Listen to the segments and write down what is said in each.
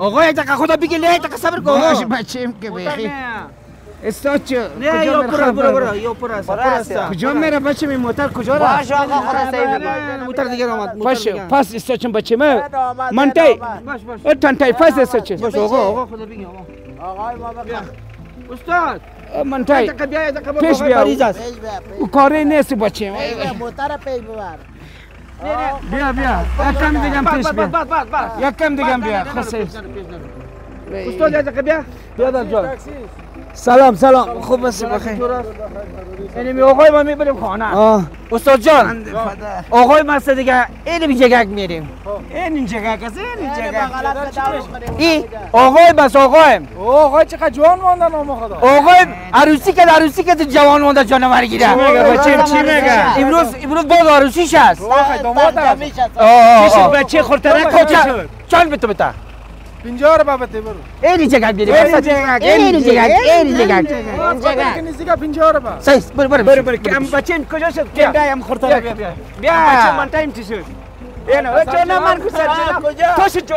آقا یک دقیقه خدا بگی نه یک دقیقه صبر کن باشه بچه‌م که بخیر استاد چه نه یا برو یا برو کجا میره بچه این موتر کجا رفت باشه آقا خلاص موتر دیگه اومد باشه پس استاد چه بچه من تای تن تای پس استاد چه باشه آقا خدا بگی آقای ما بگم استاد من تای پیش بیا او کاری نیست بچه موتر پیش ببر بیا یکم دیگه پیش بیا یکم دیگه بیا خوشی استاد یک دقیقه بیا در جان سلام خوب هستی بخیر یعنی آقای ما میبریم خانه استاد جان آقای ما دیگه این جگک میریم این جگک است این جگک ای آقای بس آقای چقدر جوان ماندن نام خدا آقای عروسی که جوان مونده جانور گیره چی میگه بچه چی میگه امروز باز عروسیش است داماد است بچه خورتره کجا چند بتا 50 رو بابته برو این جگک بریم این جگک نیستی که 50 رو با سایس برو کم بچه کجا شد کم بیایم خورتره بیا بچه من تایم چی شد اینا چون من کجا تو شد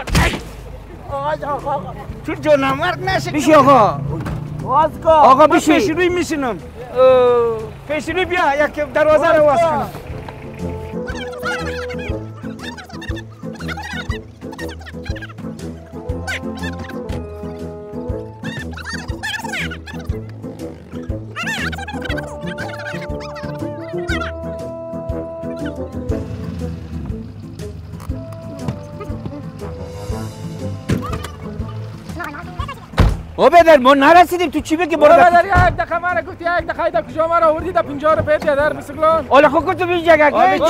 تو جانور نشد بیشی آقا آقا بیشی پیش روی میشینم پیش روی بیا یک دروازه رو واس کنم او بدر ما نرسیدیم تو چی بگی برو بدر یک دقیقه من گفتی یک دقیقه کجا ما رو آوردی تا 50 رو پیت در بسکلون اولا خود تو بی جگک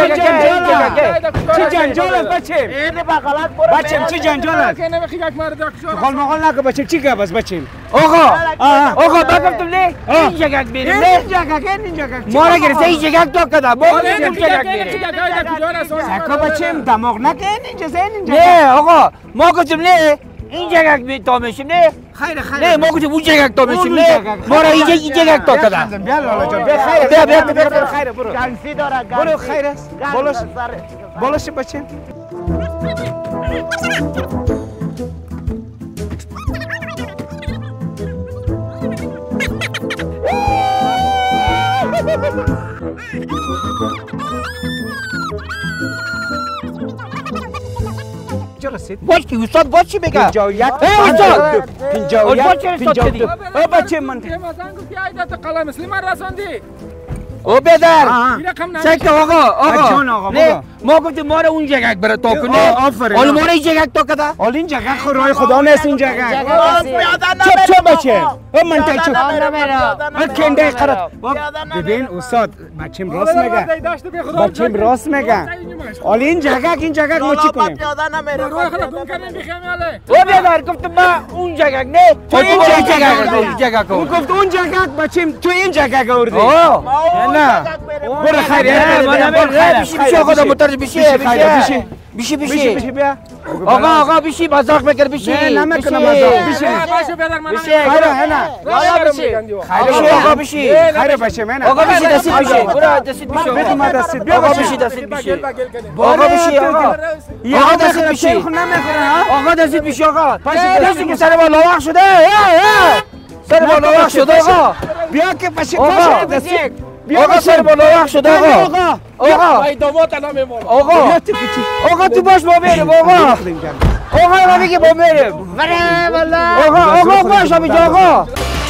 چی جنجال است بچه این بغلات برو بچه چی جنجال است که نمیخوای یک مرد کشور خال مقال نکن بچه چی گپ است بچه آقا بگم نه این جگک بریم این جگک ما را گرفته این جگک تو کده ما این جگک بریم سکا بچه دماغ نکن اینجا نه آقا ما گفتیم نه این جگک تا میشیم نه خیر نه ما گفتیم اون جگک تا میشیم نه ما را این جگک تا کده بیا لالا جان بیا خیر برو گنسی داره برو خیر است بالش بچه باش کی استاد باش چی بگه 51 استاد 52 بچه من قلم مسلم رساندی او بدر چک آقا نه ما گفتیم ما رو اون جگک بره تا کنه آفرین حالا ما رو این جگک تا کده حالا این جگک خدای خدا نیست این جگک چپ بچه من تا چپ من کنده قرار ببین استاد بچه‌م راست میگه حالا این جگک ما چی کنیم او بدر گفتم ما اون جگک نه تو این جگک اون گفت اون جگک بچه‌م تو این جگک آوردی نه برو خیر بیشی آقا موتر بیشی بیا آقا بیشی مزاق میکرد بیشی نه نمیکنم مزاق بیشی آقا بیشی خیر باشه من آقا بیشی دستید بیشی برو دستید بیشی بده ما دستید بیا آقا بیشی دستید بیشی آقا بیشی آقا دستید بیشی آقا دستید بیشی آقا دستی که سر ما لاوق شده سر ما لاوق شده آقا بیا که باشه دستید آقا سر ما لاوق شده آقا آقا تو باش ما بریم آقا ما بگی ما بریم آقا باش همینجا آقا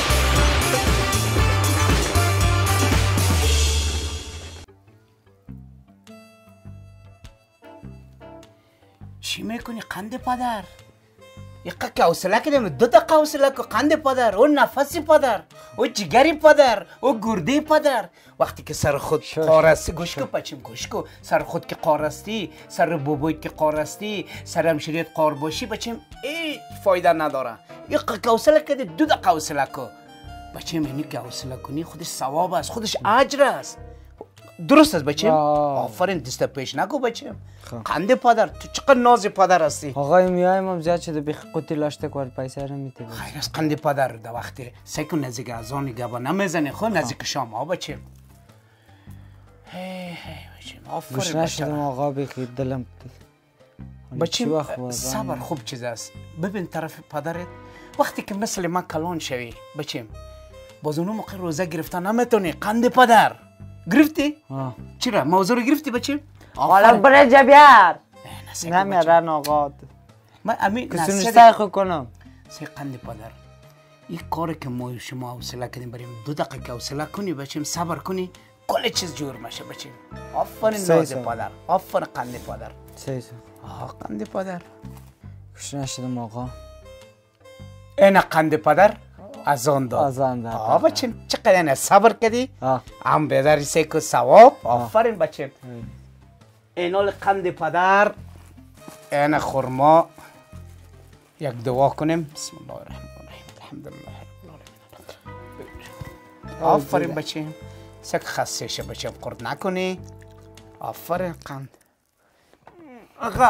چی میکنی قند پدر؟ یک حوصله کردم 2 دقیقه حوصله که قند پدر او نفسی پدر او جگری پدر او گرده پدر وقتی که سر خود قارستی گوش کو بچم گوش کو سر خود که قارستی سر بابایت که قارستی سر همشریت قار باشی بچم ای فایده نداره یک حوصله کردی 2 دقیقه حوصله کو بچم اینی که حوصله کنی خودش ثواب است خودش اجر است درست است بچم آفرین دست پیش نگو بچم قند پدر تو چقدر ناز پدر هستی آقای میایم هم زیاد شده بخ قوتی لاشته کار پیسه رو میته خیر از قند پدر در وقتی سکو نزدیک ازانی گبا نمیزنه خود نزدیک شام ها بچم هی بچم آفرین نشدم آقا بخیر دلم بچه صبر خوب چیز است. ببین طرف پدرت وقتی که مثل من کلان شوی بچیم باز اونو موقع روزه گرفتن نمیتونی. قند پدر گرفتی؟ چرا موضوع رو گرفتی بچیم؟ حالا بره جبیار نمیرن آقا من امین کسونش سایخو کنم سی قند پدر یک کاری که ما شما حوصله کنیم بریم 2 دقیقه که حوصله کنی بچیم صبر کنی کل چیز جور میشه بچیم. آفرین ناز پدر آفرین قند پدر. قند پدر کش نشدم آقا. این قند پدر از آن داد. بچیم چقدر صبر کردی؟ هم بیداری سیکو ثواب. آفرین بچیم. اینال قند پدر این خورما یک دعا کنیم. بسم الله الرحمن الرحیم الحمدلله رب العالمین. آفرین بچیم سک خسته شه بچیم قرد نکنی. آفرین قند. آقا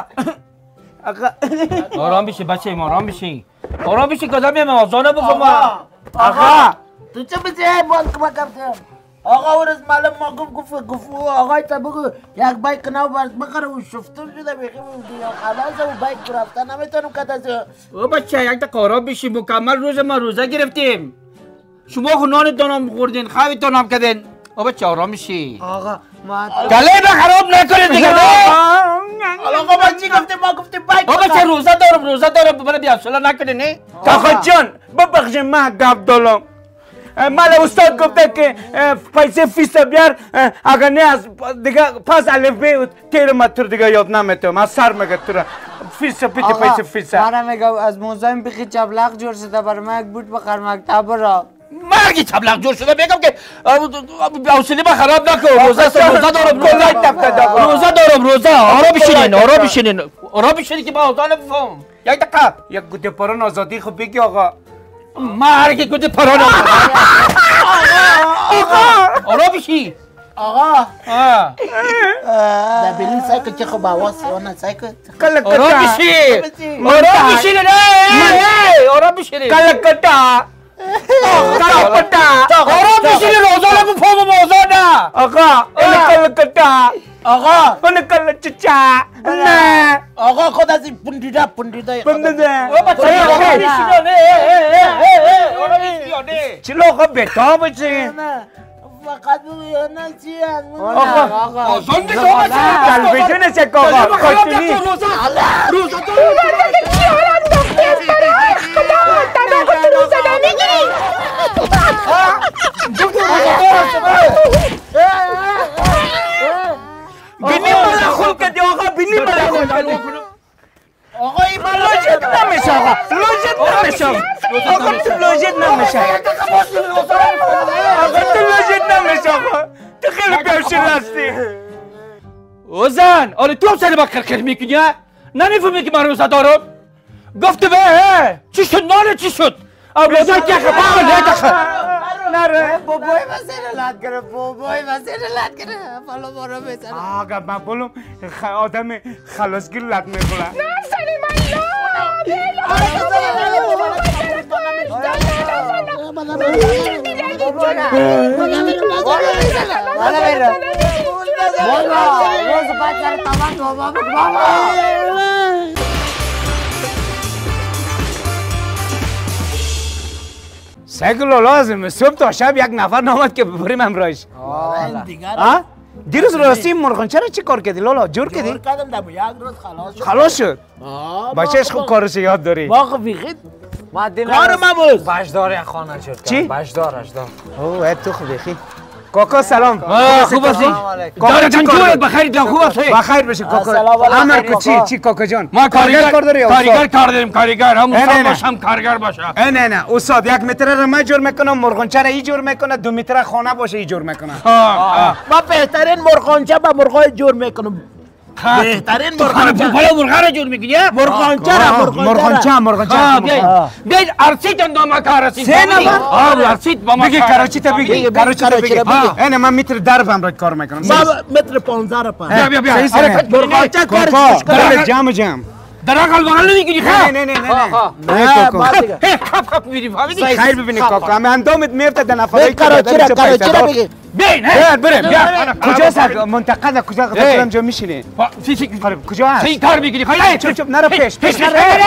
آرام بشی بچه آرام بشی آرام بشی کدام میم آزانه بکن. آقا تو چه بچه باز کما کردم آقا ورز معلوم ما گفت آقای تا بگو یک بایک نو برد بخره و شفتون شده بخیم خلاصه و بایک برفته نمیتونم کتازه. او بچه یک دقیقه آرام بشی مکمل روز ما روزه گرفتیم شما خونان دانم خوردین خوابی تانم کردین. او بچه آرام بشی آقا ما گله با خراب نکنید دیگه. آقا بچه گفته ما گفته بایک. او بچه روزه دارم بله بیافصله نکنید نه. آقا جان ببخشید من گفت دارم. مال استاد گفته که پیسه فیس بیار اگر نه از دیگه پس الف ب تیر متر دیگه یاد نمیتونم از سر میگه تو فیس پیتی پیسه فیس. من میگم از موزایم بخی چبلق جور شده برای من یک بوت بخر مکتب را. مرگی چبلق جور شده بگم که حوصله ما خراب نکن. روزه دارم آرام بشینین که با آزانه بفهم. یک دقیقه یک گوته پران آزادی خب بگی آقا. مرگی گوته پران آرام بشی آقا دبیلی سایکل چه خب آواز سیانه سایکل آرام بشی کلکتا آرام بشی روزانه بفهم موزانه. آقا کلکتا آقا اون کلچچا نه آقا خود از این پندیده چلو آقا بتا بچه فقط بگویانه چی هست آقا آزان بگو تلویزیون چک آقا کارتونی بینی مالا خون کردی آقا بینی مالا خون کردی آقا این لوجت نمیشه آقا آقا تو لوجت نمیشه آقا تو خیلی بیوشیر هستی. اوزن آره تو هم سر با کرکر میکنی نمیفهمی که من روزه دارم. گفته به چی شد ناله چی شد اولادان که خبر نره بابای وزیر لات کرده فالو بارو بزنه. آقا من بولم آدم خلاصگیر لط میکنه. سیکلو لازم صبح تا شب یک نفر نامد که ببریم امروز. دیروز راستی مرغنچه را چی کار کردی لالا؟ جور کردی؟ جور کردم در یک روز خلاص شد؟ بچهش خوب کارش یاد داری؟ باقی بیخید کار ما بود بشدار یک خانه شد چی؟ بشدار اوه تو خوب بیخی کاکا سلام خوب هستی؟ داره جنجورت بخیر خوب هستی؟ بخیر بشه کاکا امر کو چی کاکا جان؟ ما کارگر کار داری کار داریم کارگر هم استاد باشم کارگر باشه. نه استاد 1 متر را من جور میکنم مرغنچه را ای جور میکنه 2 متر خانه باشه ای جور میکنه. ما بهترین مرغنچه با مرغای جور میکنم. بهترین مرغ را جور میکنی؟ مرغنچه بیاید ارسید اندام که ارسید ارسید با ما بگی کراچی تا بگی اینه من متر دربم را کار میکنم ما متر 15 را پا بیا مرغنچه کارش جمع در اقل بغل نمیگیری نه نه نه نه نه کاکا خب میری فهمیدی خیر ببینی کاکا همه اندامت میفته در نفرایی که کراچی را بگی بین بیا کجاست منطقه کجا قدرم جا میشینی کجا هست چی کار میگیری خیلی چپ چپ نرو پیش پیش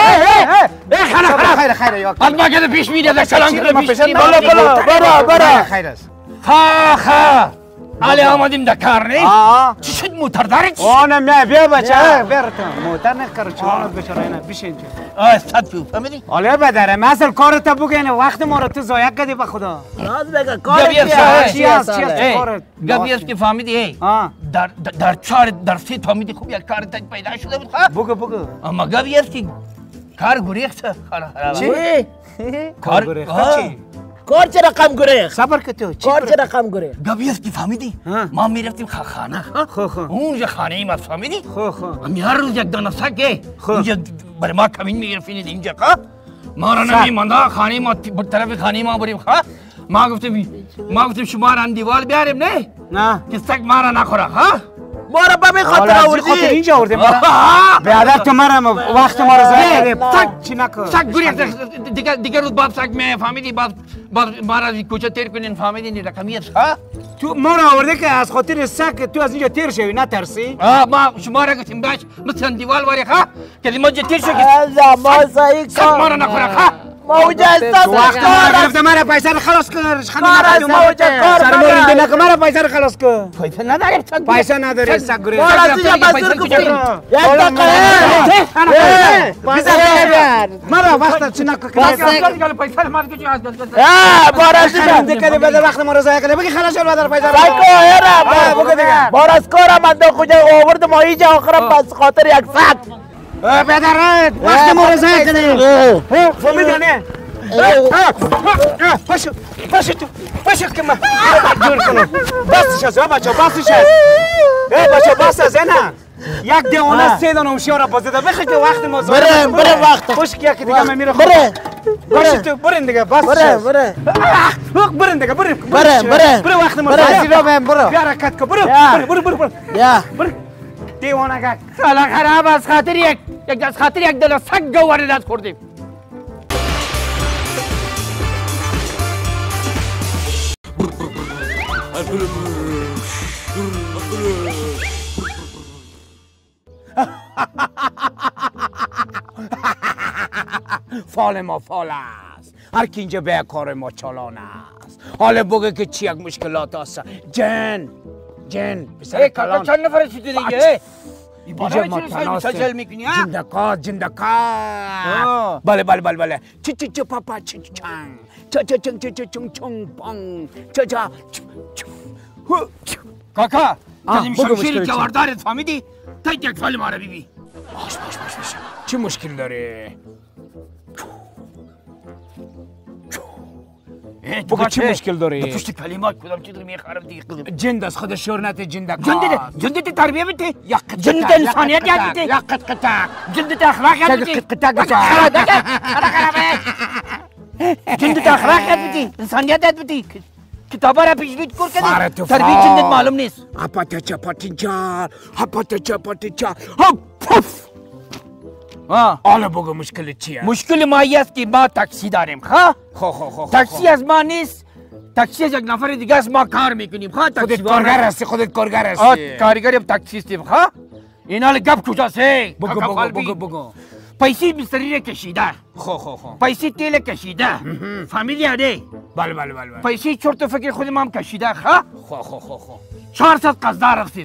خیر خیر یا از ما که پیش میده در سلام که پیش میده برو خیر است خا علی آمدیم در کار نه چی شد موتر داری چی آنم نه بیا بچه بیا تو موتر نکر چون بچاره نه بیش اینجا استاد تو فهمیدی حالا بدره من اصل کارت بگین وقت ما رو تو ضایع کردی به خدا راز بگه کار چی است کارت گابیاس که فهمیدی در سه فهمیدی خوب یک کار تک پیدا شده بود بگو اما گابیاس که کار گریخت چی کار چی کار چه رقم گره صبر که تو کار چه رقم گره گابیاس که فهمیدی ما میرفتیم خانه اونجا خانه ای ما فهمیدی امی هر روز یک دانه سگه اینجا برای ما کمین میگرفتین اینجا ما را نمیمانده خانه ما بر طرف خانه ما بریم ما گفتیم شما را دیوال بیاریم نه که سگ ما را نخوره ما را به خاطر آوردی اینجا آوردی به عدد تو مرم وقت ما رو ضایع کردی چی نکن سگ گریخت دیگه روز بعد سگ می فهمیدی بعد ما را از کوچه تیر کنین فهمیدین رقمی است تو ما رو آورده که از خاطر سگ تو از اینجا تیر شوی نه ترسی ما شما را گفتیم باش مثلا دیوال واری که ما تیر شو که ما صحیح سگ ما را نخوره ما اونجا احساس وقت ما گرفته مرا پیسه رو خلاص کن ما اونجا کار سرمون نکن مرا پیسه رو خلاص کن پیسه نداریم پیسه نداری سگ گریخت ما را اینجا بسیر کنیم مرا وقت چی نکن پیسه ما که دیگه بده وقت ما رو ضایع کنه بگی خلاص شو بدر پیسه بگو دیگه بار از کارم من کجا آورد ما اینجا آخرم بس خاطر یک سگ بدر وقت ما رو ضایع کنه فهمیدی نه پاشو که من جور کنم بسش از بچه بس از نه یک دیوانه سه دانه هوشیار بازده بخی که وقت ما ضایع بره وقت خوش کیا که دیگه من میره بره باشه تو برین دیگه بس بره برین دیگه برو وقت ما برو بیا حرکت کن برو یا دیوانه گک سالا خراب از خاطر یک دل سگ واردات کردیم فال ما فال است هر کی اینجا به کار ما چالان است حالا بگه که چی یک مشکلات هست جن بسر کلان چند نفر چی دیگه اینجا ما تناسته جندکات بله چی پاپا چی چنگ چنگ پانگ چا کاکا کلیم شمشیر جواردارت فهمیدی؟ تا یک فال ما را بیبی باش چی مشکل داره؟ بگو چی مشکل داره؟ پشت کلمات کدام چیز رو میخوام دیگه جند از خود شورنت جندکات جندت تربیه بده جندت انسانیت یاد بده جندت اخلاق یاد بده جندت اخلاق یاد بده انسانیت یاد بده کتابا را پیش بید کور کردی تربیه جندت معلوم نیست هپاتا چپاتی پف حالا بگو مشکل چیه؟ مشکل ما است که ما تاکسی داریم تاکسی از ما نیست تاکسی از یک نفر دیگه است ما کار میکنیم خودت کارگر هستی کارگری تاکسی هستیم اینا گپ کجاست بگو پیسی مستری را کشیده پیسی تیل کشیده فهمیدی یا نه؟ بله پیسی چرت و فکر خود ما هم کشیده 400 قصدار رفتیم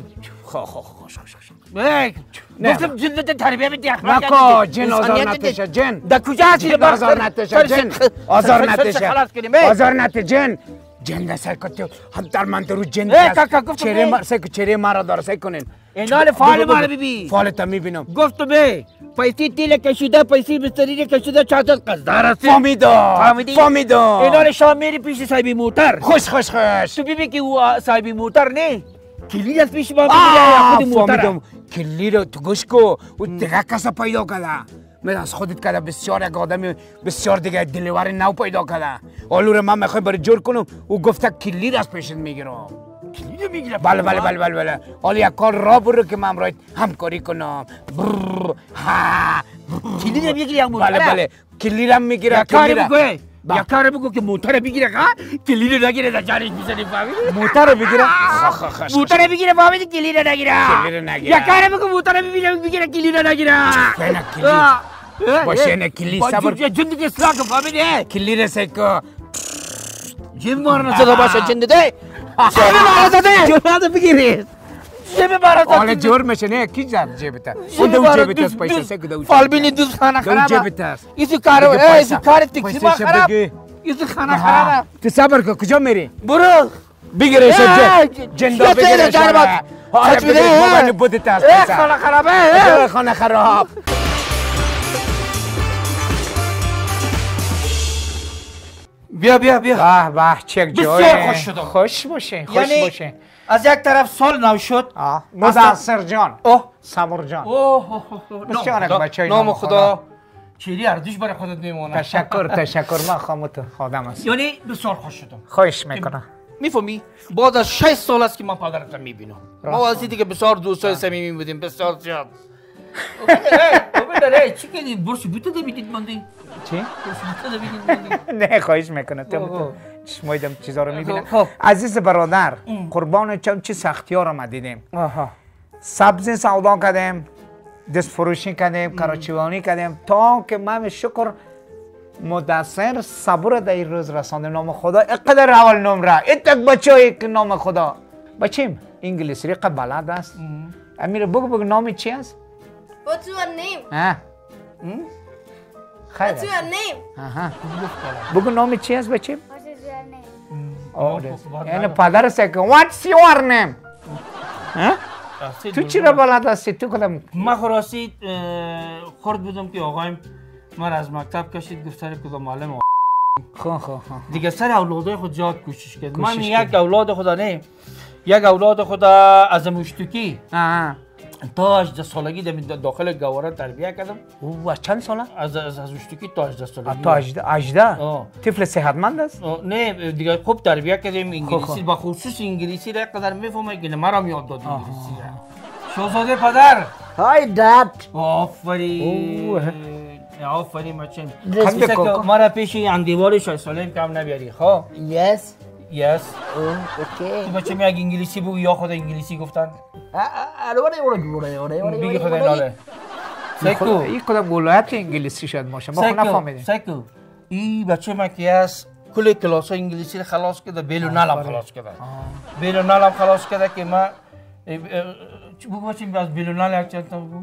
گفتم جندت تربیه بدی اخلاق نکو جن آزار نتشه جن در کجا هستی آزار نته جن دسته کتو هم در من درو جن چهره مرا داره سعی کنین اینال فال ما رو ببین فالت هم میبینم گفتم پیسی تیل کشیده پیسی بستری کشیده 400 قصدار هستی فهمیدم اینال شام میری پیش صاحبی موتر خوش تو ببین که او صاحبی موتر نه کلید از پیش ما میگه خود موتر کلید رو تو گوش کو او دیگه کسا پیدا کرده من از خودت کرده بسیار یک آدم بسیار دیگه دلیوار نو پیدا کرده حالا رو من میخوای برای جور کنم او گفته کلید از پیشت میگیرم کلید کلیدو میگیره. بله بله بله بله بله. حالا یک کار را برو که من امروز همکاری کنم. کلیدو میگیره یا موتر؟ بله بله. کلیدم میگیره. یک کاری بگو. یک کاری بگو که موتر بگیره ها؟ کلیدو نگیره در جانش میزنی فهمیدی؟ موتر بگیره. موتر بگیره فهمیدی کلیدو نگیره. کلیدو نگیره. یک کاری بگو موتر بگیره کلیدو نگیره. نه کلید. باشه نه کلید صبر. جندی اصلاح کن فهمیدی؟ کلید سکو. جیب مارنا صدا باشه جندی ده. جیب مارنا ده. جواب بگیری. جیب مارنا. حالا جور میشه نه کی جاب جیبت. اون دو جیبت است پیسه سکو دو. فالبینی دوست خانه خرابه. جیبت است. ایشو کارو ایشو کار تکسی ما خراب. ایشو خانه خرابه. تو صبر کن کجا میری؟ برو. بگیره شد جندا بگیره شد. حالا بگیر موبایل بودت است پیسه. خانه خرابه. خانه خراب. بیا بیا بیا. به به چک جای. بسیار خوش شدم. خوش باشه خوش یعنی باشه. از یک طرف سال نو شد. مدثر جان. اوه صبر جان. اوه بسیار بچه نام خدا. چیری اردوش برای خودت میمونه. تشکر من خاموت خادم است. یعنی بسیار خوش شدم. خواهش میکنم. میفهمی؟ بعد از 6 سال است که من پدرتم میبینم. ما از دیگه بسیار دوستای صمیمی بودیم بسیار زیاد. اوبه چی کردی؟ برش بوته دویدید ماندی؟ چی؟ برش بوته دویدید ماندی؟ نه خواهش میکنم تو چشمایدم چیزا رو میبینم. عزیز برادر قربان چه سختی ها رو ما دیدیم. سبزی سودا کردیم، دست فروشی کردیم، کراچیوانی کردیم تا که من شکر مدثر صبر در این روز رسانده. نام خدا اقدر اول نمره اتک بچه که نام خدا بچیم انگلیسی ریقه بلد است. امیر بگو نام چی است؟ What's your name? خیر What's your name? بگو نام چی است بچیم؟ What is your name? یعنی پدر سکه What's your name؟ تو چی را بلد هستی؟ تو کدام؟ من خراستی خورد بودم که آقایم من از مکتب کشید گفت سر کدام معلم دیگه سر اولادای خود زیاد کوشش کرد. من یک اولاد خدا نه یک اولاد خدا از مشتکی تا 18 سالگی داخل گواره تربیه کردم. او چند ساله؟ از مشتکی تا 18 سالگی. تا 18 طفل صحتمند است؟ نه دیگه خوب تربیه کردیم. انگلیسی با خصوص انگلیسی را قدر میفهمه که مرا یاد داد انگلیسی را. شاهزاده پدر. های داد. آفرین. آفرین بچم. خنده که مرا پیش اندیوار شاه سالم کم نبیاری خب؟ یس. یس. اوکی. تو بچم یک انگلیسی بگو یا خود انگلیسی گفتن. بگی خود ناله. سیکو. این کدام ولایت انگلیسی شد باشه ما خود نفهمیدیم. سیکو. این بچه ما که است کل کلاس انگلیسی رو خلاص کرده بیلونال هم خلاص کرده. بیلونال هم خلاص کرده که ما بگو بچیم از بیلونال یک چند تا بگو.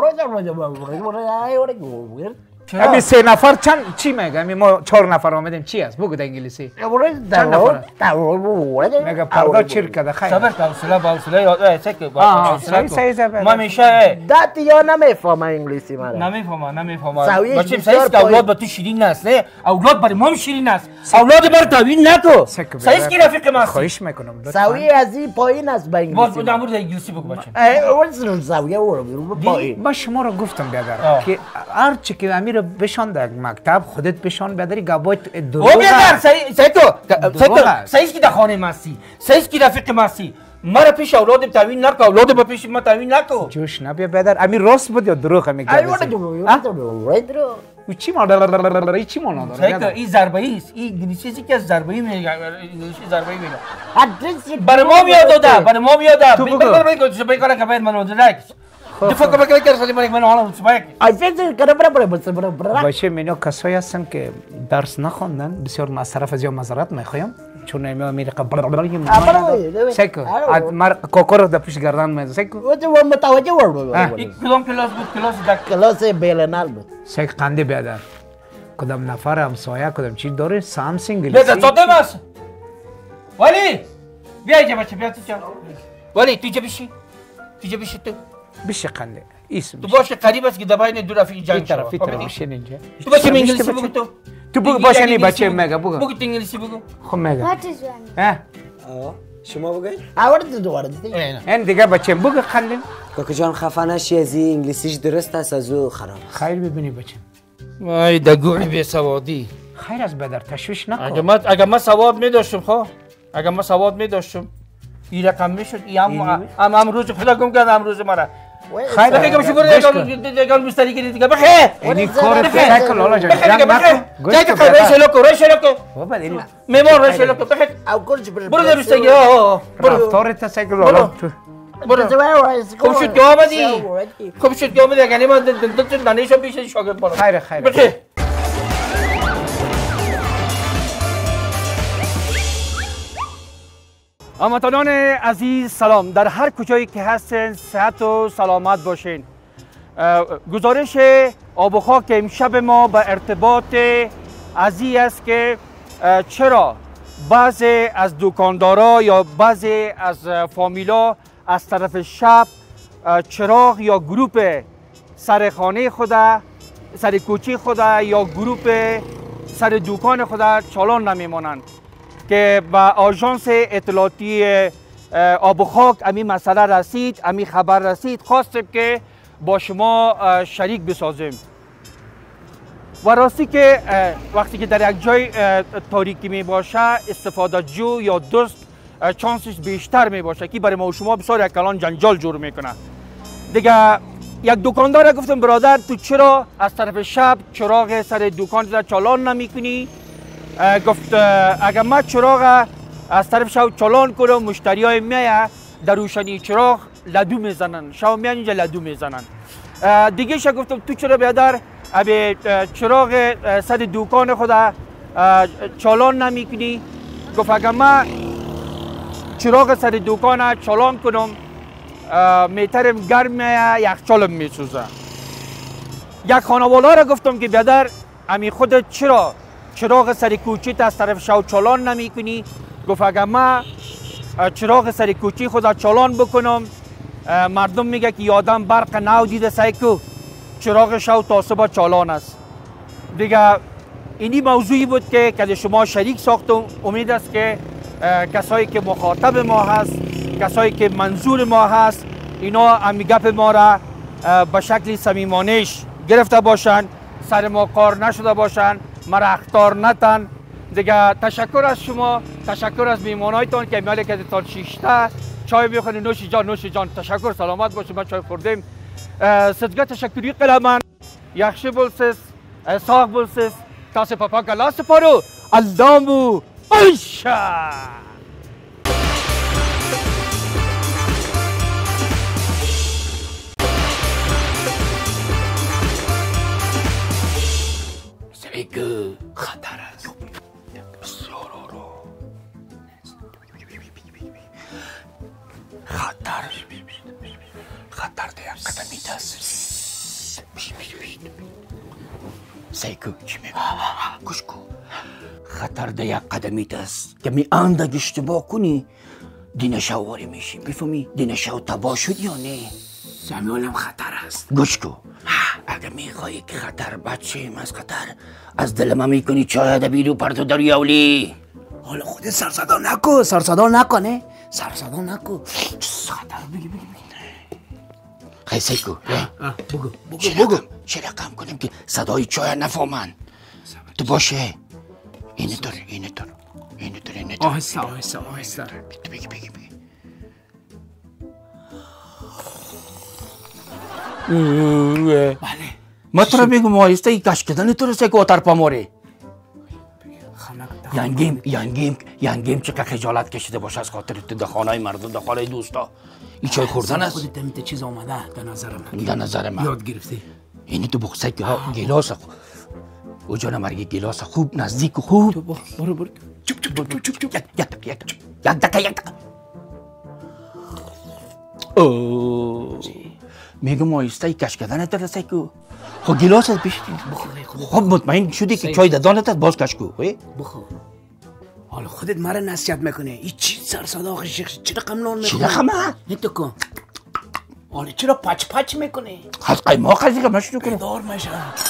امی 3 نفر چند چی میگه؟ امی ما 4 نفر آمدیم چی است؟ بگو در انگلیسی. چند نفر؟ میگه پردا چیر کرده خیلی. صبر کن حوصله با حوصله یاد سکه با حوصله کن. ما میشه داد یا نمیفهمه انگلیسی مرا. نمیفهمه. بچیم سعیس که اولاد با تو شیرین است نه؟ اولاد برای ما شیرین است. اولاد بر تابین نکو. سعیس کی رفیق ما است؟ خواهش میکنم. سوی از این پایین است با انگلیسی. باز در مورد انگلیسی بگو بچیم. سوی پایین. با شما رو گفتم بیادر که هر چی که امیر بشان در مکتب خودت بشان بیادری گابایت دروغ. او بیادر سعیس کی در خانه ماستی. سعیس کی رفیق ماستی. مرا پیش اولادم تاوین نکو. اولاد با پیش ما تاوین نکو. جوش نبیا بیادر امیر راست بود یا دروغ میگه؟ چی مانداره؟ چی مانداره؟ این ضربه‌ای است. این انگلیسی که از ضربه‌ای میگه. انگلیسی ضربه‌ای میگه. برای ما میاد برای ما میاد. تو بگو. بگو که باید من ریلکس. فکر می‌کنم که سالی من حالا مصباح. باشه می‌نو کسایی هستن که درس نخوندن بسیار مصرف از یا معذرت می‌خوایم چون میره قبل سیکو مر کوکور در پیش گردن میاد سیکو متوجه ورد. کدام کلاس بود؟ کلاس بیلنال بود. سیک قنده بیادر کدام نفر همسایه کدام چیز داره سامسونگ بیادر صادم است. ولی بیا اینجا بچه بیا تو چه ولی تو چه بشی تو بشه قنده اسم تو باشه قریب است که دباین دو رفیق جنگ طرف بشین اینجا تو باشه انگلیسی بگو تو بگو باشه نی بچه مگه بگو تو انگلیسی بگو خب مگه What is your name? شما بگید؟ آورد دوباره. این دیگه بچه بگو قنده کاکا جان خفه نشی از این انگلیسیش درست است از او خراب. خیر ببینی بچه وای دگوی بی سوادی. خیر از بدر تشویش نکن. اگه من سواد می داشتم خب اگه من سواد می داشتم این رقم میشد ام امروز خدا گم کرد امروز مرا خیر بخیر که بشی برو دیگه مستری گیری دیگه بخیر این کار سایکل لالا جان بخیر دیگه بخیر جای که ریش لوکو بابا این میمور ریش لوکو بخیر برو در بستگی رفتارت سایکل لالا برو خوب شد که آمدی خوب شد که آمدی اگر من دانشم پیش شاگرد برو خیر بخیر هموطنان عزیز سلام، در هر کجایی که هستین صحت و سلامت باشین. گزارش آب و خاک امشب ما به ارتباط ازی است که چرا بعضی از دکاندارا یا بعضی از فامیلا از طرف شب چراغ یا گروپ سر خانه خود، سر کوچه خود یا گروپ سر دکان خود چالان نمیمانند که به آژانس اطلاعاتی آب و خاک امی مسئله رسید، امی خبر رسید، خواستیم که با شما شریک بسازیم. و راستی که وقتی که در یک جای تاریکی می باشه استفاده جو یا دزد چانسش بیشتر می باشه که برای ما و شما بسیار یک کلان جنجال جور میکنه. دیگه یک دکاندار گفتم برادر تو چرا از طرف شب چراغ سر دکان را چالان نمی کنی؟ گفت اگر من چراغ از طرف شب چالان کنم مشتری های میایه در روشنی چراغ لدو میزنن، شب میان اینجا لدو میزنن. دیگه شا گفتم تو چرا بیادر ابی چراغ سر دکان خود چالان نمی کنی؟ گفت اگر من چراغ سر دکان چالان کنم میترم گرم میایه یخچالم میسوزه. یک خانواده را گفتم که بیادر امی خودت چرا چراغ سر کوچیت از طرف شو چالان نمی کنی؟ گفت اگر من چراغ سر کوچی خود چالان بکنم مردم میگه که یادم برق نو دیده سایکو چراغ شو تا صبح چالان است. دیگه اینی موضوعی بود که کد شما شریک ساختم. امید است که کسایی که مخاطب ما هست، کسایی که منظور ما هست، اینا امی گپ ما را به شکل صمیمانه‌اش گرفته باشن، سر ما کار نشده باشن، مرا اخطار نتن. دیگه تشکر از شما، تشکر از میمانایتان که میاله که تا 6 چای میخوانی. نوش جان تشکر، سلامت باشید. ما چای خوردیم. صدقه تشکری قلمان یخشی بولسیز ساق بولسیز تاس پاپا گلاس پارو اللامو انشا سیگه خطر است بسیار آرام خطر ده یک قدمی دست سیکو چی میگه؟ گوش کن. خطر ده یک قدمی دست که می اندگ اشتباه کنی دینشو واری میشی. بفهمی دینشو تباه شد یا نه؟ زمینم خطر است. گوش کن. اگه میخوایی که خطر بچیم از خطر از دل ما میکنی چای دبیرو پرتو دریاولی. حالا خودت سرصدا نکن، سرصدا نکنه، سرصدا نکن. خطر بگی خیلی سیکو بگو چه رقم کنیم که صدای چای نفهمن. تو باشه اینه طور آهسته بگی بله ما تو را بگم آهسته ای کش کدن تو رسه که آتر پاموره ینگیم چه خجالت کشیده باشه از خاطر تو در خانه مردم، در خانه دوستا. این چای خوردن است. خودت میته چیز آمده در نظر من یاد گرفتی. اینی تو بخصه که گلاس او جان مرگی گلاس خوب نزدیک و خوب. برو چوب یک دقیقه میگم آهسته ای کش کردن تو رسه که خب گلاس است بیشتر. خب مطمئن شدی که چای دادانت است باز کش کو. بخور. حالا خودت مرا نصیحت میکنه این چی سرصدا آخه چرا قمنان میکنه؟ چرا قمه؟ نیتو کن. حالا چرا پچ میکنه؟ از قیمه خیلی که مشروع کنه دار میشه.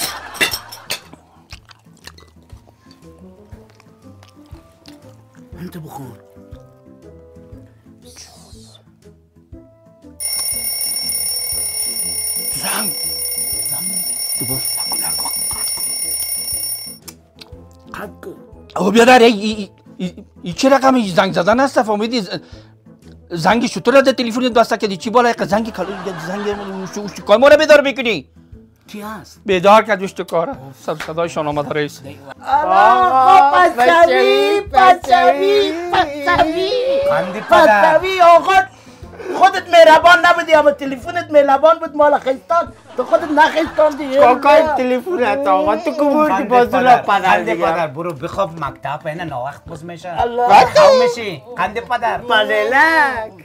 انت بخور. زنگ تو باش قد کن. او بیادر ای چه رقم زنگ زدن است فهمیدی؟ زنگ شطور ده تلفن دسته کردی چی بالا یک زنگ کار ما رو بیدار بکنی کی هست؟ بیدار کرد وشت کاره سر صدایشان آمده رئیس آقا پسوی آقا خودت مهربان نبودی اما تلفنت مهربان بود مال خیستان تو خودت نخیستاندی کاکای تلفنت آقا تو کبوردی بازولا پدر دیگه پدر برو بخواب مکتب اینه ناوقت باز میشه باید خواب میشی قند پدر مللک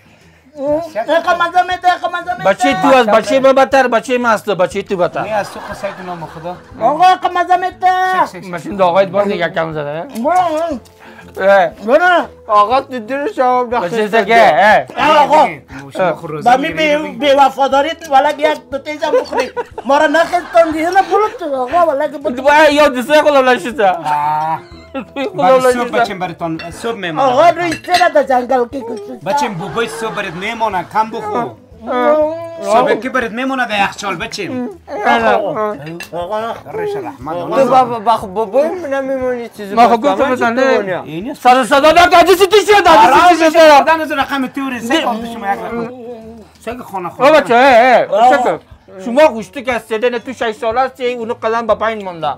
بچه تو از بچه من بتر بچه من هست بچه تو بتر می از تو قصه که نام خدا آقا قمزمت ماشین داغایت باز یک کم زده برو آقا تو دیر شام بچه سگه آقا با می بی وفاداریت ولک یک دو تیزم بخوری ما را نخیستاندی نه برو تو آقا ولک باید یاد دسته خودم نشسته برای صبح بچیم براتون صبح میمانه آقا روی سر در جنگل که کشید بچیم بوبای صبح برات میمانه کم بخو صبح که برات میمانه در یخچال بچیم ریش رحمت تو بابای نمیمونی چیزی ما خب گفتم بزنه سر صدا نکردی سی تیشید آرامش کردن از رقم توری سه کام شما یک رقم سه خانه خونه بچه شما خوشتی که از سیدن تو 6 ساله هستی اونو قدم با پایین مونده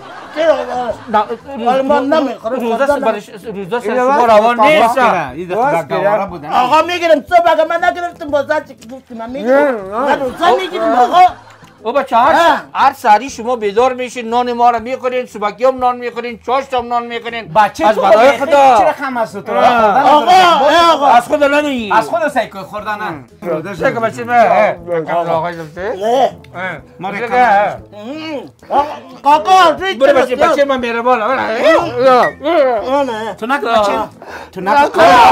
روزه سر شما روان نیست آقا میگیرم صبح اگه من نگرفتم بازار چی گفتی من میگیرم من روزه میگیرم آقا او بچه هر سری شما بیدار میشین نان ما رو میخورین صبحکی هم نان میخورین چاشت هم نان میخورین بچه از تو برای خدا چرا خم از تو آقا از خدا نمیگی از خود سایکو خوردن چه که بچه من آقای دفته ما آقا برو بچه من مهربان تو نکن بچه تو نکن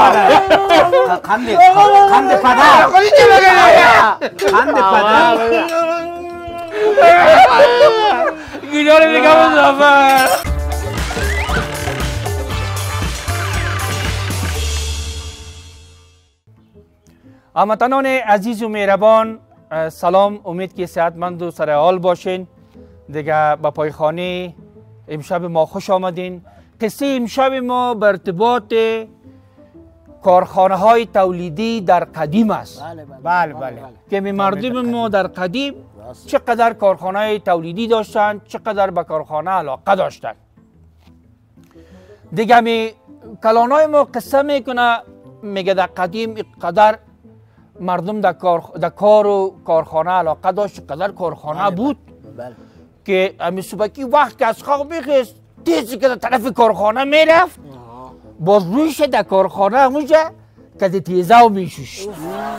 قند پدر قند پدر گیلار نگاه مزافر هموطنان عزیز و مهربان سلام امید که صحتمند و سر حال باشین دیگه به پایخانه امشب ما خوش آمدین قصه امشب ما به ارتباط کارخانه های تولیدی در قدیم است بله که مردم ما در قدیم چقدر کارخانه های تولیدی داشتن چقدر به کارخانه علاقه داشتن دیگه می کلانای ما قصه میکنه میگه در قدیم قدر مردم در کار و کارخانه علاقه داشت قدر کارخانه بود که امی صبحی وقت که از خواب میخست تیزی که در طرف کارخانه میرفت باز رویش در کارخانه همونجا که تیزه و میشوشت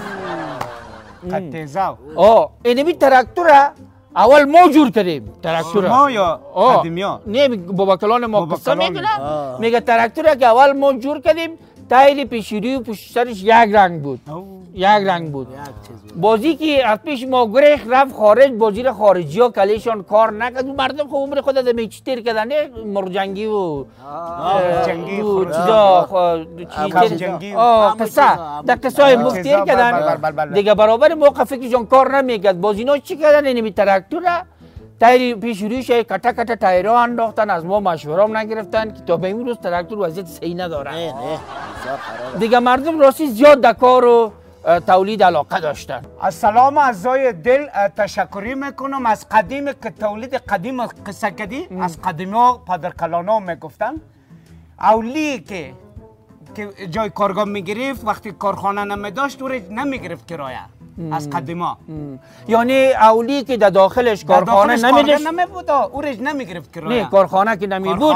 تیزه اینمی تراکتور اول ما جور کردیم تراکتور ما یا قدیمی ها نه بابا کلان ما قصه میکنه میگه تراکتور که اول ما جور کردیم تایر پیشوری و پشت سرش یک رنگ بود بازی که از پیش ما گریخ رفت خارج بازی را خارجی ها کلیشان کار نکرد و مردم خوب عمر خود از میچتیر کردن مرجنگی و قصه در قصه های مفتیر کردن دیگه برابر موقع که جان کار نمیکرد بازی نا چی کردن اینمی تراکتور را تایر پیشوریش کتا تایرها انداختن از ما مشوره هم نگرفتن که تا به این روز تراکتور وضعیت صحیح نداره دیگه مردم راستی زیاد در کار و تولید علاقه داشتن از سلام اعضای دل تشکری میکنم از قدیم که تولید قدیم قصه کردی از قدیمی ها پدرکلان ها میگفتن اولی که جای کارگاه میگرفت وقتی کارخانه نمیداشت او نمیگرفت کرایه از قدیما یعنی اولی که در داخلش کارخانه نمیبود او نمیگرفت کرایه نه کارخانه که نمیبود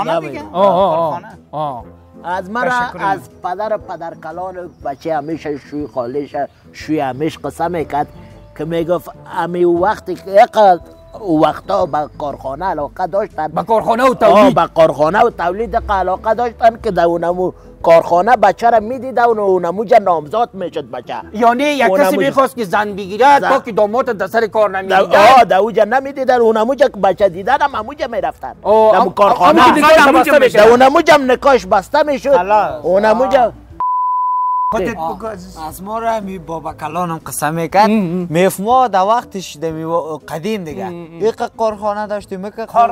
از مرا از پدر کلان بچه همیشه شوی خالش شوی همیش قصه میکرد که میگفت امی وقتی که یقدر وقتا با کارخانه علاقه داشتن با کارخانه و تولید با کارخانه و تولید علاقه داشتن که در اونمو کارخانه بچه را میدیده و اونموجا نامزاد میشد بچه یعنی یک کسی میخواست که زن بگیره تا که داماد در سر کار نمیدیدن در اونجا نمیدیدن اونموجا که بچه دیدن هم همونجا میرفتن در کارخانه در اونموجا نکاش بسته میشد اونموجا خودت بگو عزیز. از ما را می بابا کلانم قسم میکرد میفما در وقتش دمی قدیم دیگه یک کارخانه داشتیم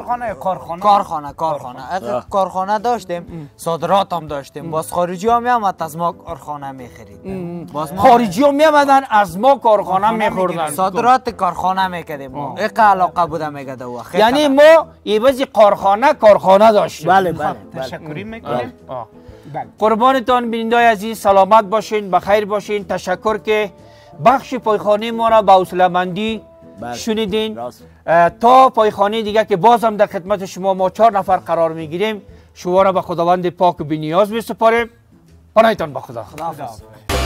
کارخانه داشتیم صادرات هم داشتیم باز خارجی ها میامد از ما کارخانه میخرید خارجی ها میامدن از ما کارخانه میخوردن صادرات کارخانه میکردیم ما یک علاقه بوده میگده وقت یعنی ما یه بازی کارخانه داشتیم بله بله تشکری میکنیم. قربانتان بینندای عزیز سلامت باشین بخیر باشین تشکر که بخش پایخانه ما را با حوصله‌مندی شنیدین تا پایخانه دیگه که باز هم در خدمت شما ما 4 نفر قرار میگیریم شما را به خداوند پاک بی‌نیاز میسپاریم پناهتان به خدا خداحافظ.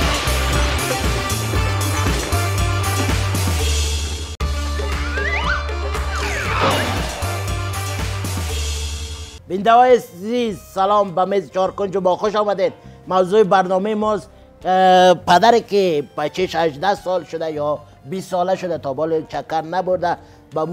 بیننده‌های عزیز سلام به میز چهارکنج با خوش آمدید. موضوع برنامه ماست پدری که بچهش 18 سال شده یا 20 ساله شده تا بال چکر نبرده. با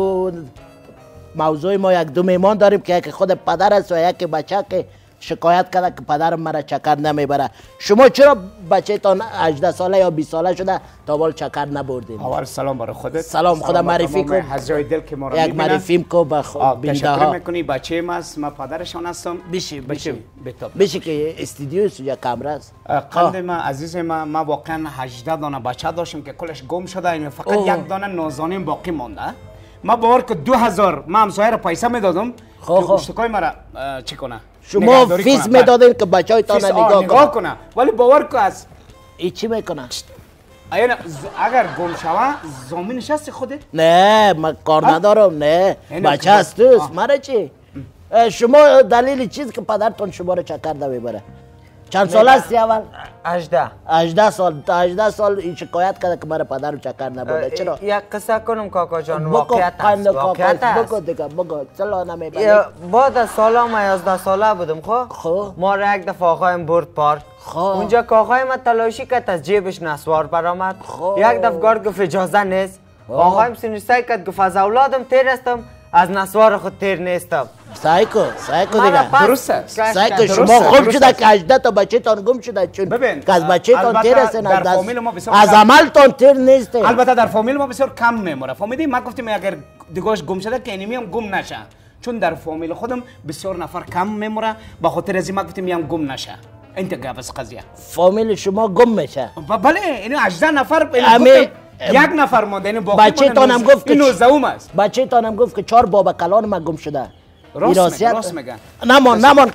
موضوع ما یک دو میمان داریم که یکی خود پدر است و یکی بچه که شکایت کرده که پدرم مرا چکر نمیبره. شما چرا بچه تان 18 ساله یا 20 ساله شده تا بال چکر نبردین؟ اول سلام برای خودت. سلام خدا معرفی کن. حضرت دل که ما را یک معرفی کو به تشکر میکنی بچه ما است ما پدرشان هستم. بشی که استودیو است یا کامره است. قند ما عزیز ما واقعا 18 دانه بچه داشتم که کلش گم شده این فقط یک دانه نازنین باقی مونده. ما باور که 2000 ما همسایه را پیسه میدادم که اشتکای مرا چی کنه شما فیس میدادین که بچه های تانه نگاه کنه ولی باور که از ای چی میکنه؟ اگر گم شوه زامینش هستی خودت؟ نه من کار ندارم نه بچه هست توست مرا چی؟ شما دلیل چیز که پدرتون شما رو چکر نمیبره چند سال هستی اول؟ 18 سال تا 18 سال این شکایت کرده که مرا پدر رو چکر نبرده چرا؟ یک قصه کنم کاکا جان واقعیت است بگو دیگه بگو چلا نمیبره بعد از سالا ما 11 ساله بودم خب ما را یک دفعه آقایم برد پارک اونجا که آقای ما تلاشی کرد از جیبش نسوار برآمد یک دفعه گفت گفت اجازه نیست آقایم سینوسای کرد گفت از اولادم تیر هستم از نسوار خود تیر نیستم سایکو دیگه درست است سایکو شما خوب شده که 18 تا بچه تان گم شده چون که از بچه تان تیر هستن از عمل تان تیر نیسته البته در فامیل ما بسیار کم میموره فهمیدی ما گفتیم اگر دیگاش گم شده که اینمی هم گم نشه چون در فامیل خودم بسیار نفر کم میموره با خاطر از ما گفتیم هم گم نشه انت گپ از قضیه فامیل شما گم میشه بله این 18 نفر یک نفر مونده این باقی بچه تانم گفت که 19 است بچه تانم گفت که 4 بابا کلان ما گم شده راست میگن نمان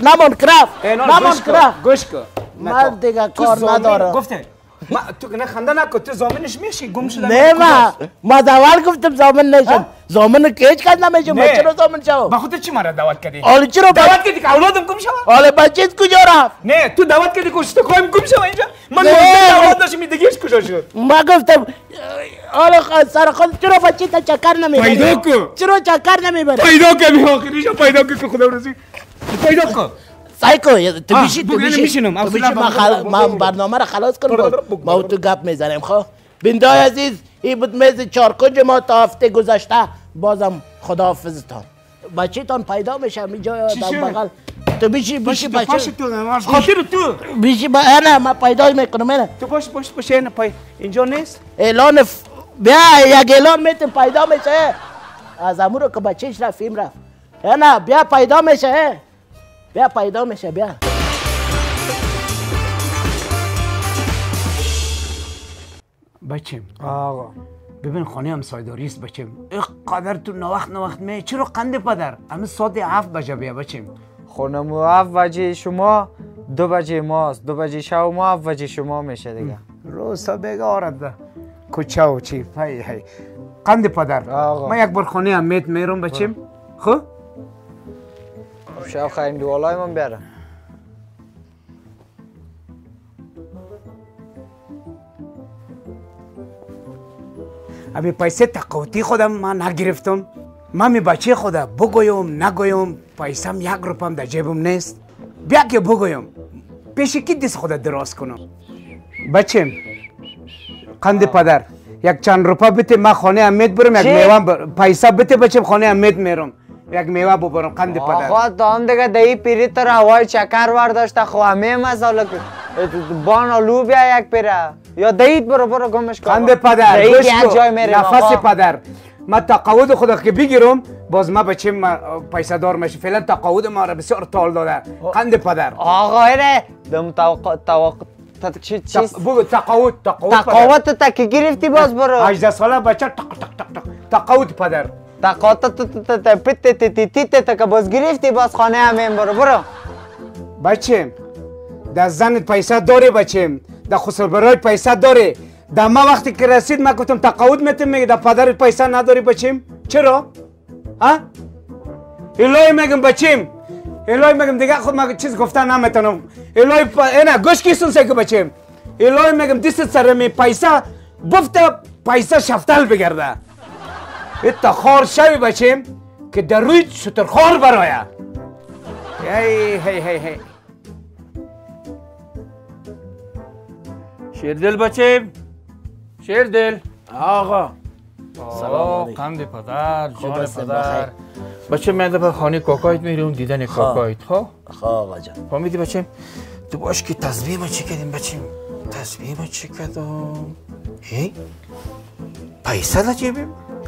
کرف گوش کن من دیگه کار ندارم گفته تو که نه خنده نکن تو زامنش میشی گم شده نه ما اول گفتم زامن نشم زامن که هیچ کس نمیشه ما چرا زامن شو با خودت چی مرا دعوت کردی حالا چرا دعوت کردی که اولادم گم شود حالا بچه‌ت کجا رفت نه تو دعوت کردی که اشتکایم گم شود اینجا من اولاد داشتم دیگهش کجا شد ما گفتم حالا سر خود چرا بچه‌ت چکر نمیبره پیدا کن چرا چکر نمیبره پیدا کن آخریش پیدا کن که خدا رضی پیدا کن سایکو تو بیشی من برنامه را خلاص کنم ما تو گپ میزنیم خب بیننده‌های عزیز این بود میز چهارکنج ما تا هفته گذشته بازم خداحافظتان بچه تان پیدا میشه اینجا در بغل تو بیشی بچه خاطر تو بیشی نه من پیدا میکنم نه تو باش نه پای اینجا نیست اعلان بیا یک اعلان میتون پیدا میشه از امورو که بچهش رفتیم رفت نه بیا پیدا میشه بیا بچم آقا ببین خانه همسایه‌داری است بچم اینقدر تو نوخت می چرا قند پدر همین ساعت 7 بجه بیا بچم خونم 7 بجه شما 2 بجه ماست 2 بجه شب ما 7 بجه شما میشه دیگه روسا بگارد کوچه و چی هی قند پدر من یک بار خانه امید میرم بچم خب شب خیلی دوالای من بیاره ابی پیسه تقویتی خودم من نگرفتم من می بچه خودم بگویم نگویم پیسم 1 روپم در جیبم نیست بیا که بگویم پیش کی دست خودت دراز کنم بچم قند پدر یک چند روپا بده من خانه امید برم یک میوه پیسه بده بچم خانه امید میرم یک میوه ببرم قند پدر آقا دام دیگه دایی پیری تر هوای چکر ورداشته خو همه مسئله بانا لوبیا یک پیره یا دهید برو گمش کن قند پدر گوش یک جای میریم نفس پدر من تقاعد خدا که بگیرم باز ما بچیم پیسه دار میشه فعلا تقاعد ما را بسیار طول داده قند پدر آقا ایره دم چیز بگو تقاوت تا که گرفتی باز برو 18 ساله بچه تقاعد پدر تا که باز گرفتی باز خانه همین برو بچه در زنت پیسه داره بچه در خسر برای پیسه داره در ما وقتی که رسید من گفتم تقاعد میتونم میگه در پدرت پیسه نداری بچیم چرا؟ ها؟ الهی میگم بچیم الهی میگم دیگه خود من چیز گفتن نمیتونم الهی اینا گوش کیسون سکه بچیم الهی میگم دست سر می پیسه بفته پیسه شفتل بگرده ایتا خار شوی بچیم که در روی شتر خار برایه هی شیردل بچه شیردل آقا سلام قند پدر جان پدر بچه من دفعه خانه کاکایت میرم دیدن کاکایت خب آقا جان فهمیدی بچه تو باش که تصویه ما چی کردیم بچه تصویه ما چی کردم پیسه دا جیبیم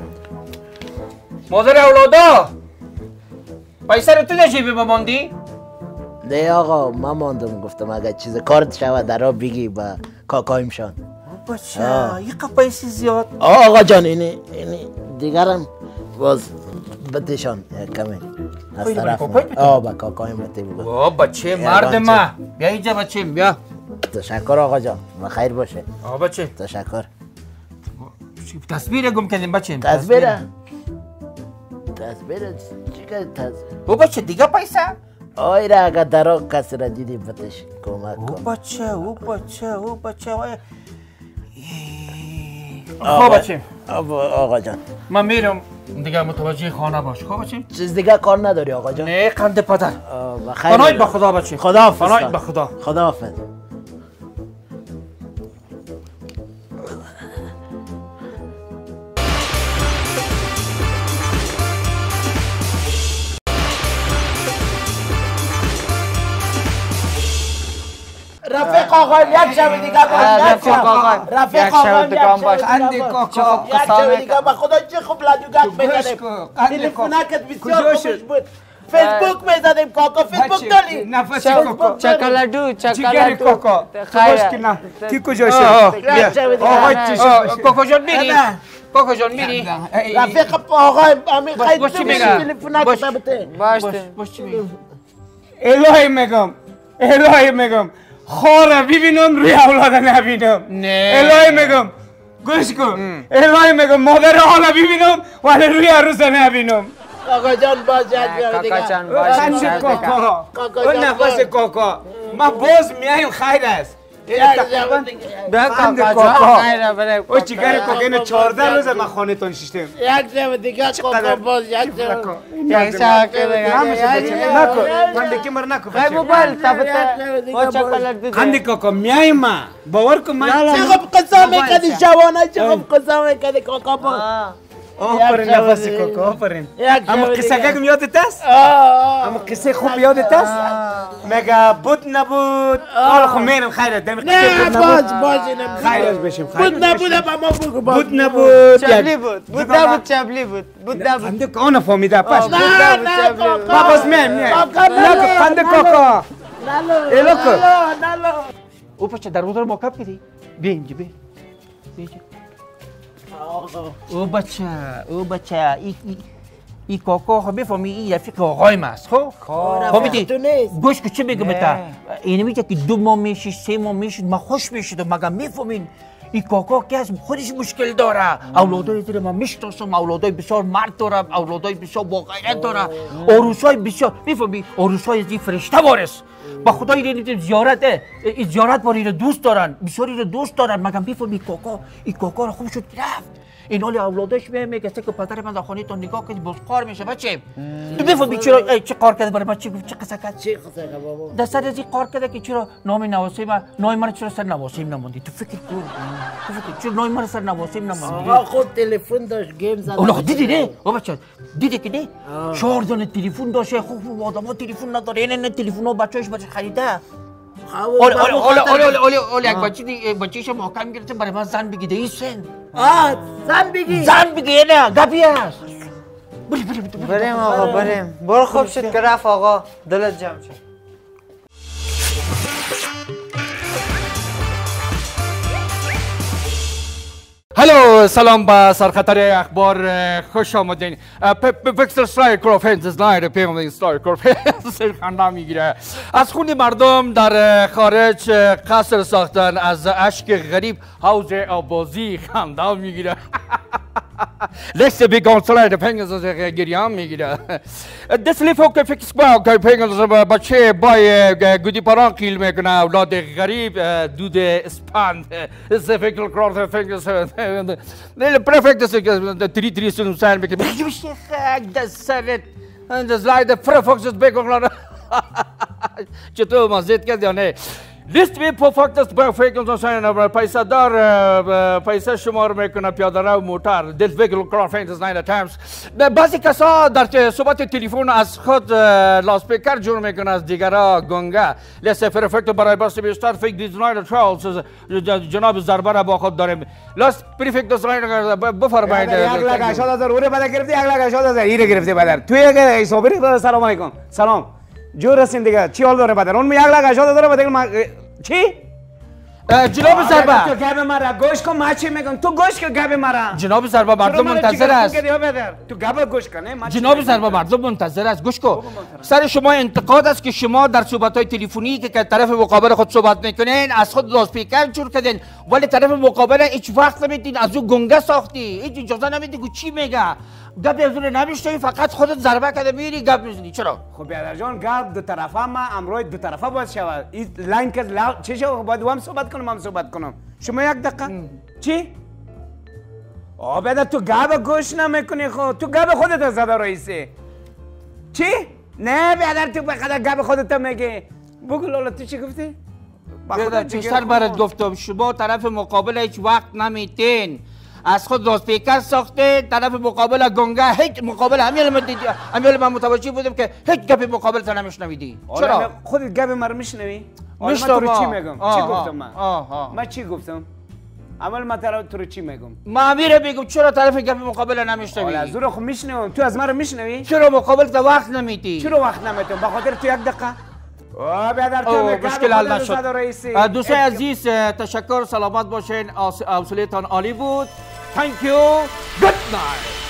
مادر اولادا پیسه رو تو دا جیبیم ماندی نه آقا من ماندم گفتم اگر چیز کارت شود در را بگی با کاکایمشان بچه یک پیسی زیاد آقا جان اینی دیگرم باز بتشان کمی از طرف با کاکایم بته بگو بچه مرد ما بیا اینجا بچه بیا تشکر آقا جان و خیر باشه بچه تشکر تصویر گم کردیم بچه تصویر چی که تصویر بچه دیگه پیسه آی را اگر درا کسی را دیدی بتش کمک کن بچه خب بچه آقا جان من میرم دیگه متوجه خانه باش خب بچه چیز دیگه کار نداری آقا جان نه قند پدر خیر پناهت به خدا بچه خداحافظ به خدا خداحافظ رفیق آقایم یک شب دیگه باش رفیق آقایم یک شب دیگه با خدا چه خوب لدوگت بزنیم تلفونکت بسیار خوبش بود فیسبوک میزدیم کاکا فیسبوک داری نفسی کاکا چکلدو جیگری کاکا کی کجاشه کاکا جان میری کاکا جان میری رفیق آقایم همین خیلی تلفونکت بته باش چی میگی الهی میگم خاره ببینم روی اولاد نبینم الهی میگم گوش کن الهی میگم مادر حالا ببینم ولی روی عروس نبینم کاکا جان باش کاکا جان خند کاکا اون نفس کاکا ما باز میایم خیر است بیا قند کاکا او چیکار کاکا اینو 14 روز ما خانه تون شیشتم یک شب دیگه کاکا باز یک شب نکن من دیگه مر نکن موبایل تابت قند کاکا میایم ما باور کن من چه خوب قصه میکردی شبانه چه خوب قصه میکردی کاکا باز آفرین نفس کاکا آفرین اما قصه که یادت است اما قصه خوب یادت است مگه بود نبود حالا خب میرم خیره دم نه باز خیر از بشیم بود نبود اما ما بگو بود نبود چبلی بود نبود چبلی بود نبود قند کاکا نفهمیده پس نه ما باز میایم قند کاکا نلو او بچه دروازه رو موقف کردی بیا اینجا بیا او بچه ای کاکا خب بفهمی این رفیق آقای ماست خب فهمیدی گوش که چه بگم بتا اینه میگه که 2 ماه میشه 3 ماه میشه ما خوش میشد مگه میفهمین این کاکا که از خودش مشکل داره اولادای دیگه من میشناسم اولادای بسیار مرد داره اولادای بسیار با غیرت داره عروسای بسیار میفهمی عروسای از این فرشته وارث با خدا این زیارت باری رو دوست دارن بسیاری رو دوست دارن مگه میفهمی این کاکا رو خوب شد رفت این حال اولادش میگه که پدر من در خانه تو نگاه کنی باز قار میشه بچه تو بفهمی چرا چه قار کرده برای من چه قصه کرد چه قصه کرد بابا در سر از این قار کرده که چرا نام نواسیم نام من چرا سر نواسیم نموندی تو فکر کن چرا نام من سر نواسیم نموندی آقا خود تلفن داشت گیم زد اونا دیدی نه بچه دیدی که نه 4 دانه تلفن داشته خوب آدم‌ها تلفن نداره نه تلفن‌ها بچه‌اش خریده اولی یک بچه‌ش محکم گرفته برای من زن بگیده این سن زن بگی نه گپی هست بریم آقا بریم برو خوب شد که رفت آقا دلت جمع شد هلو سلام با سرخطر اخبار خوش آمدین فکس استرای کروفنز از لایر پیغام استرای کروفنز خنده میگیره از خون مردم در خارج قصر ساختن از اشک غریب حوض آبازی خنده میگیره Let's be gone slide the penguins as a giriam migra. This leaf of fix bag penguins بچه بای گودی پاران کیل میکنه اولاد غریب دود اسپاند فکر کرده فنگس نه پرفکت تری سن میکنه میشه خاک دستت انداز لایده پرفکت بگم چطور مزید کرد یا نه لیست بی پرفکت با فکر کنم پیسه دار پیسه شمار میکنه پیاده رو موتور دل فکر کرافینز نایده تایمز بعضی کسا در صحبت تلفن از خود لاسپیکر جور میکنه از دیگرها گنگه لیست پرفکت برای بس بیشتر فکر دیزاینر ترالز جناب ضربه را با خود داریم لاست پرفکت دیزاینر بفرمایید 1,80,000 اوره بده گرفتی 1,80,000 ایره گرفتی بدر توی اگه حسابی داره سلام علیکم سلام جو رسین دیگه چی حال داره بدر اون 1,80,000 بده چی جناب ضربه تو گاب مرا گوش کن ما چی میگم تو گوش کن گاب مرا جناب ضربه مردم منتظر است تو گاب گوش کن جناب ضربه مردم منتظر است گوش کن سر شما انتقاد است که شما در صحبت‌های تلفنی که طرف مقابل خود صحبت میکنین از خود لاسپیکر جور کردین ولی طرف مقابل هیچ وقت نمیدین از او گنگه ساختی هیچ اجازه نمیدی که چی میگه گپ از اون نمیشنوی فقط خودت ضربه کرده میری گپ میزنی چرا خب برادر جان گپ دو طرفه ما امروز دو طرفه باید شود این لاین که چه شو باید هم صحبت کنم شما یک دقیقه چی بعد تو گپ گوش نمیکنی خود تو گپ خودت زده رئیسه چی نه برادر تو بخاطر گپ خودت میگی بگو لالا تو چی گفتی بیشتر برات گفتم شما طرف مقابل هیچ وقت نمیتین از خود لاسپیکر ساخته طرف مقابل گنگه هیچ مقابل همیال من متوجه بودم که هیچ گپ مقابل تا نمیشنویدی چرا خودت گپ من میشنوی میشنوم چی میگم چی گفتم من چی گفتم عمل ما تو رو چی میگم ما میره بگم چرا طرف گپ مقابل نمیشنوی از رو خب میشنوم تو از من میشنوی چرا مقابل تا وقت نمیدی چرا وقت نمیدم بخاطر تو یک دقیقه بیادر تو مشکل حل نشد دوستان عزیز تشکر سلامت باشین حوصله‌تان عالی بود Thank you. Good night.